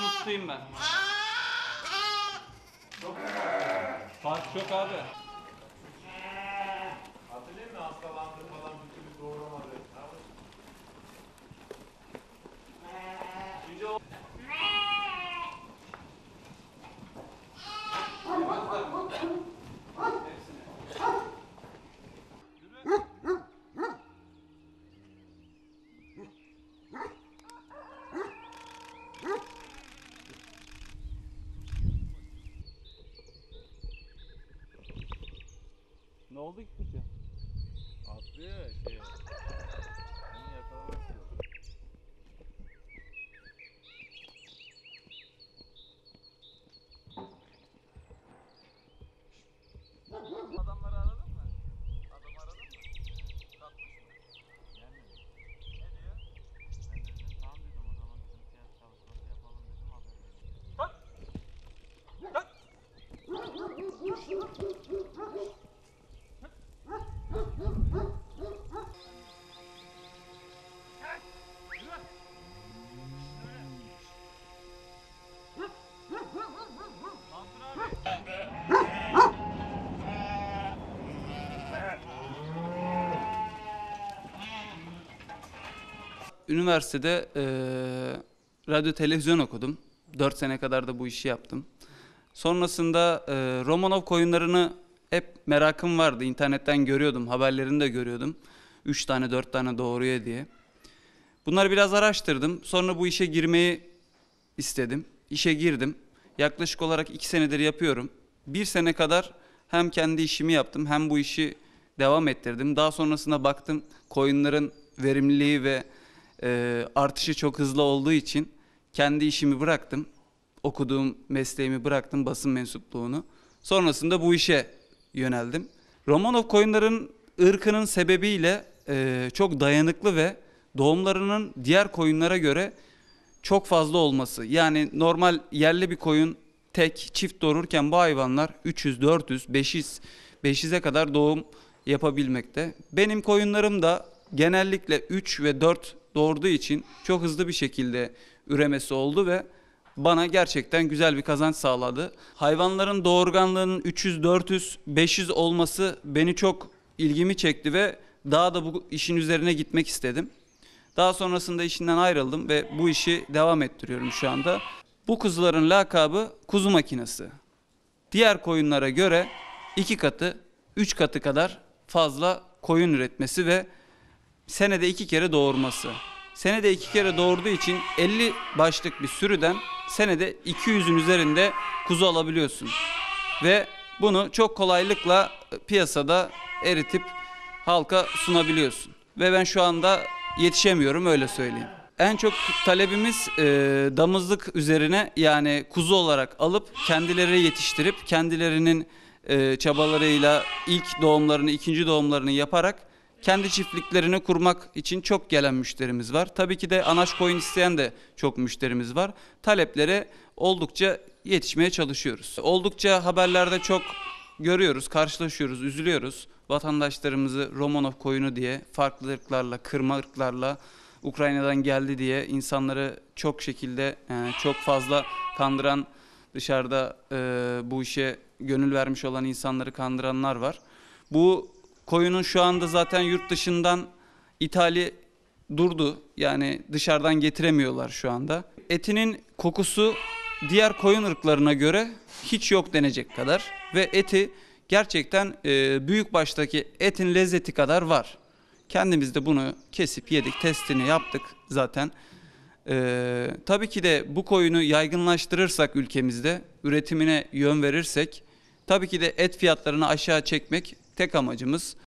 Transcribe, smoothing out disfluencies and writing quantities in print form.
mı tutayım ben? Fark çok abi. Hatırlayayım mı? Hastalandı falan bir türlü doğuramadı. Ne oldu ki kuşa? Atlıyor ya şey. Onu yakalamazsın. Adamları aradın mı? Adamı aradın mı? Satmış mı? Gelmedi. Ne diyor? Ben dedim tamam dedim o zaman bizim fiyat çalışması yapalım dedim haber verdim. Üniversitede radyo televizyon okudum. 4 sene kadar da bu işi yaptım. Sonrasında Romanov koyunlarını hep merakım vardı. İnternetten görüyordum, haberlerini de görüyordum. 3 tane 4 tane doğuruyor diye. Bunları biraz araştırdım. Sonra bu işe girmeyi istedim. İşe girdim. Yaklaşık olarak 2 senedir yapıyorum. 1 sene kadar hem kendi işimi yaptım hem bu işi devam ettirdim. Daha sonrasında baktım koyunların verimliliği ve artışı çok hızlı olduğu için kendi işimi bıraktım. Okuduğum mesleğimi bıraktım, basın mensupluğunu. Sonrasında bu işe yöneldim. Romanov koyunların ırkının sebebiyle çok dayanıklı ve doğumlarının diğer koyunlara göre çok fazla olması. Yani normal yerli bir koyun tek çift doğururken bu hayvanlar 300, 400, 500'e kadar doğum yapabilmekte. Benim koyunlarım da genellikle 3 ve 4 doğurduğu için çok hızlı bir şekilde üremesi oldu ve bana gerçekten güzel bir kazanç sağladı. Hayvanların doğurganlığının 300, 400, 500 olması beni çok ilgimi çekti ve daha da bu işin üzerine gitmek istedim. Daha sonrasında işinden ayrıldım ve bu işi devam ettiriyorum şu anda. Bu kuzuların lakabı kuzu makinesi. Diğer koyunlara göre 2 katı, 3 katı kadar fazla koyun üretmesi ve senede 2 kere doğurması. Senede 2 kere doğurduğu için 50 başlık bir sürüden senede 200'ün üzerinde kuzu alabiliyorsun. Ve bunu çok kolaylıkla piyasada eritip halka sunabiliyorsun. Ve ben şu anda yetişemiyorum, öyle söyleyeyim. En çok talebimiz damızlık üzerine, yani kuzu olarak alıp kendileri yetiştirip kendilerinin çabalarıyla ilk doğumlarını, ikinci doğumlarını yaparak kendi çiftliklerini kurmak için çok gelen müşterimiz var. Tabii ki de anaç koyun isteyen de çok müşterimiz var. Taleplere oldukça yetişmeye çalışıyoruz. Oldukça haberlerde çok görüyoruz, karşılaşıyoruz, üzülüyoruz. Vatandaşlarımızı Romanov koyunu diye farklı ırklarla, kırma ırklarla Ukrayna'dan geldi diye insanları çok şekilde çok fazla kandıran, dışarıda bu işe gönül vermiş olan insanları kandıranlar var. Bu koyunun şu anda zaten yurt dışından ithali durdu. Yani dışarıdan getiremiyorlar şu anda. Etinin kokusu diğer koyun ırklarına göre hiç yok denecek kadar. Ve eti gerçekten büyük baştaki etin lezzeti kadar var. Kendimiz de bunu kesip yedik, testini yaptık zaten. Tabii ki de bu koyunu yaygınlaştırırsak ülkemizde, üretimine yön verirsek, tabii ki de et fiyatlarını aşağı çekmek tek amacımız.